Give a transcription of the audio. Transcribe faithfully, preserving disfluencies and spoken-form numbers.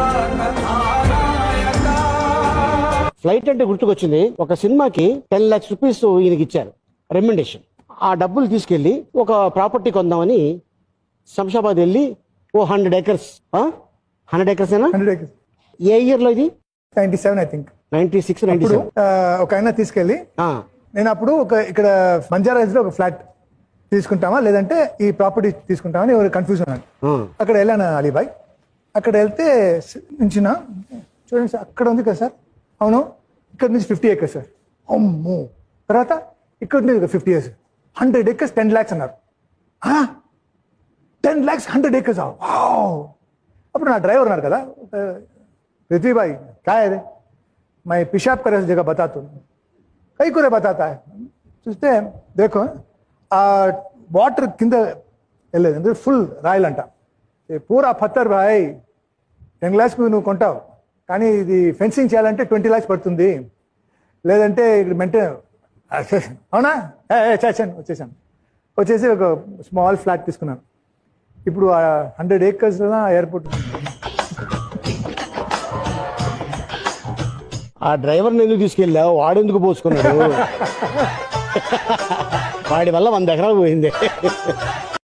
Flight అంటే గుర్తుకొచ్చింది. ఒక సినిమాకి టెన్ లాక్స్ రూపీస్ ఈయనకి ఇచ్చారు రెమ్యునరేషన్. ఆ డబ్బులు తీసుకెళ్లి ఒక ప్రాపర్టీ కొందామని శంషాబాద్ వెళ్ళి ఓ hundred acres hundred acres hundred acres ఏ ఇయర్ లో ఇది? Ninety seven I think ninety six ninety seven. ఒక ఆయన తీసుకెళ్ళి నేను అప్పుడు ఒక ఇక్కడ బంజారాస్ లో ఒక ఫ్లాట్ తీసుకుంటామా లేదంటే ఈ ప్రాపర్టీ తీసుకుంటామని ఎవరు కన్ఫ్యూజన్ అన్నాడు. అక్కడ వెళ్ళాను అలీబాయ్. అక్కడ వెళ్తే నుంచిన చూడండి సార్ అక్కడ ఉంది కదా సార్. అవును ఇక్కడ నుంచి ఫిఫ్టీ ఏకర్స్ సార్. అమ్మో. తర్వాత ఇక్కడ నుంచి fifty years hundred acres ten lakhs అన్నారు. Ten lakhs hundred acres. అప్పుడు నా డ్రైవర్ ఉన్నారు కదా, पृथ्वी भाई क्या है रे, मैं पेशाब करे जगह बताता हूँ, कई को बताता है. చూస్తే देखो ఆ వాటర్ కింద వెళ్ళేది అంటే ఫుల్ రాయలంట. పూరా పత్తర్ భాయ్, టెన్ ల్యాక్స్ నువ్వు కొంటావు కానీ ఇది ఫెన్సింగ్ చేయాలంటే ట్వంటీ ల్యాక్స్ పడుతుంది, లేదంటే ఇక్కడ మెయింటైన్. అవునా చేశాను. వచ్చేసాను. వచ్చేసి ఒక స్మాల్ ఫ్లాట్ తీసుకున్నాను. ఇప్పుడు హండ్రెడ్ ఏకర్స్ ఎయిర్పోర్ట్. ఆ డ్రైవర్ని ఎందుకు తీసుకెళ్ళావు? వాడెందుకు పోసుకున్నాడు? వాడి వల్ల వంద ఎకరాలు పోయింది.